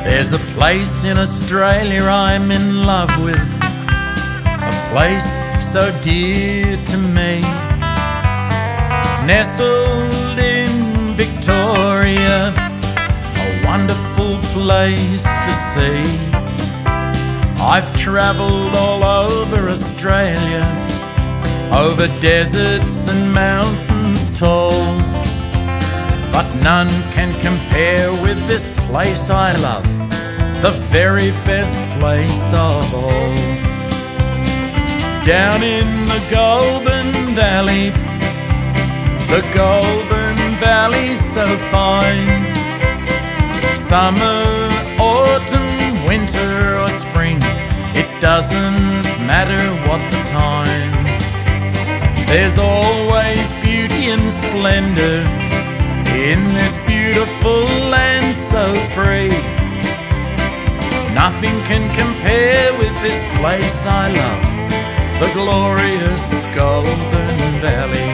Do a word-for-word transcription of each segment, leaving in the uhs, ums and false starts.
There's a place in Australia I'm in love with, a place so dear to me, nestled in Victoria, a wonderful place to see. I've travelled all over Australia, over deserts and mountains tall, but none can compare with this place I love, the very best place of all. Down in the Goulburn Valley, the Goulburn Valley's so fine. Summer, autumn, winter or spring, it doesn't matter what the time. There's always beauty and splendour in this beautiful land so free. Nothing can compare with this place I love, the glorious Goulburn Valley.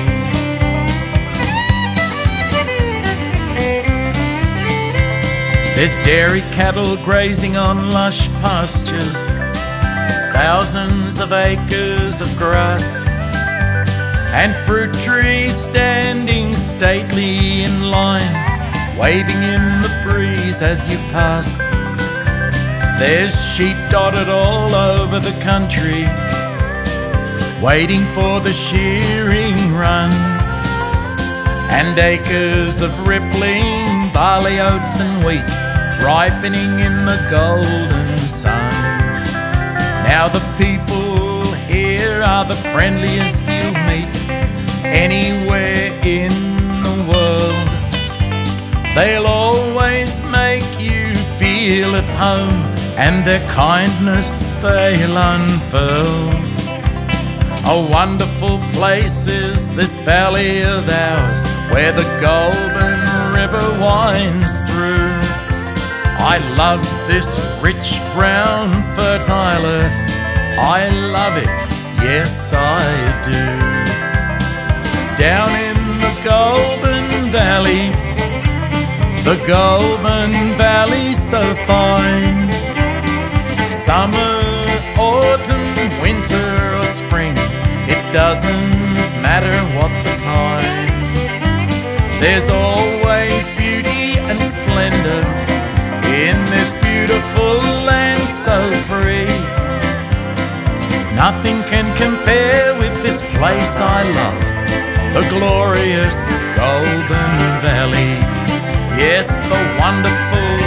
There's dairy cattle grazing on lush pastures, thousands of acres of grass, and fruit trees standing stately in line, waving in the breeze as you pass. There's sheep dotted all over the country, waiting for the shearing run, and acres of rippling barley, oats and wheat ripening in the golden sun. Now the people here are the friendliest you'll meet anywhere in the world. They'll always make you feel at home, and their kindness they'll unfurl. A wonderful place is this valley of ours, where the Goulburn River winds through. I love this rich, brown, fertile earth. I love it, yes I do. Down in the Goulburn Valley, the Goulburn Valley's so fine. Summer, autumn, winter or spring, it doesn't matter what the time. There's always beauty and splendour in this beautiful land so free. Nothing can compare with this place I love, the glorious Goulburn Valley. Yes, the wonderful